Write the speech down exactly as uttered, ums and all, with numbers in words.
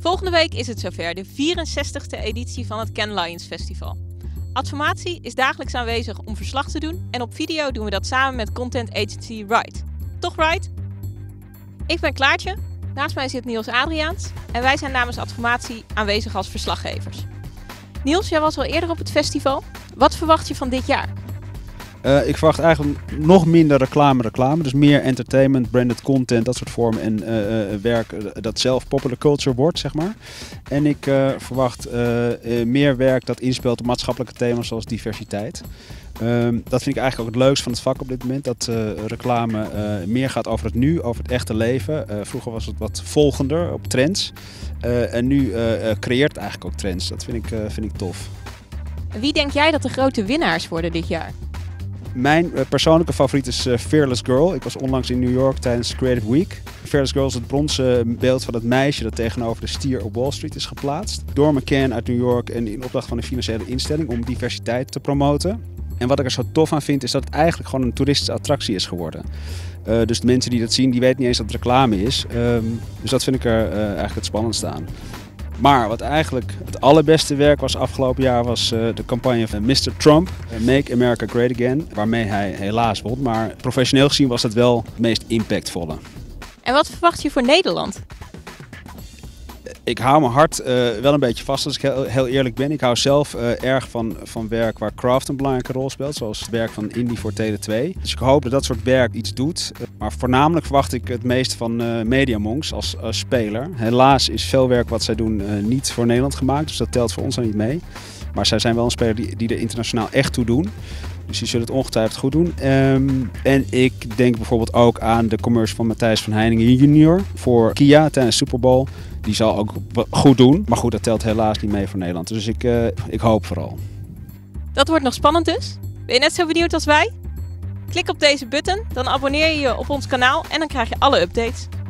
Volgende week is het zover, de vierenzestigste editie van het Cannes Lions Festival. Adformatie is dagelijks aanwezig om verslag te doen en op video doen we dat samen met content agency Ride. Toch Ride? Ik ben Klaartje, naast mij zit Niels Adriaans en wij zijn namens Adformatie aanwezig als verslaggevers. Niels, jij was al eerder op het festival. Wat verwacht je van dit jaar? Uh, ik verwacht eigenlijk nog minder reclame-reclame. Dus meer entertainment, branded content, dat soort vormen. En uh, uh, werk uh, dat zelf popular culture wordt, zeg maar. En ik uh, verwacht uh, uh, meer werk dat inspeelt op maatschappelijke thema's zoals diversiteit. Um, dat vind ik eigenlijk ook het leukste van het vak op dit moment. Dat uh, reclame uh, meer gaat over het nu, over het echte leven. Uh, vroeger was het wat volgender op trends. Uh, en nu uh, uh, creëert het eigenlijk ook trends. Dat vind ik, uh, vind ik tof. Wie denk jij dat de grote winnaars worden dit jaar? Mijn persoonlijke favoriet is uh, Fearless Girl. Ik was onlangs in New York tijdens Creative Week. Fearless Girl is het bronzen beeld van het meisje dat tegenover de stier op Wall Street is geplaatst. Door McCann uit New York en in opdracht van een financiële instelling om diversiteit te promoten. En wat ik er zo tof aan vind is dat het eigenlijk gewoon een toeristische attractie is geworden. Uh, dus de mensen die dat zien, die weten niet eens dat het reclame is. Um, dus dat vind ik er uh, eigenlijk het spannendste aan. Maar wat eigenlijk het allerbeste werk was afgelopen jaar was uh, de campagne van mister Trump, uh, Make America Great Again, waarmee hij helaas won. Maar professioneel gezien was het wel het meest impactvolle. En wat verwacht je voor Nederland? Ik hou mijn hart uh, wel een beetje vast als ik heel, heel eerlijk ben. Ik hou zelf uh, erg van, van werk waar craft een belangrijke rol speelt. Zoals het werk van Indie voor Tele twee. Dus ik hoop dat dat soort werk iets doet. Uh, maar voornamelijk verwacht ik het meest van uh, Mediamonks als, als speler. Helaas is veel werk wat zij doen uh, niet voor Nederland gemaakt. Dus dat telt voor ons dan niet mee. Maar zij zijn wel een speler die, die er internationaal echt toe doen. Dus die zullen het ongetwijfeld goed doen. Um, en ik denk bijvoorbeeld ook aan de commercial van Matthijs van Heiningen junior voor Kia tijdens Super Bowl. Die zal ook goed doen. Maar goed, dat telt helaas niet mee voor Nederland. Dus ik, uh, ik hoop vooral. Dat wordt nog spannend dus. Ben je net zo benieuwd als wij? Klik op deze button, dan abonneer je je op ons kanaal en dan krijg je alle updates.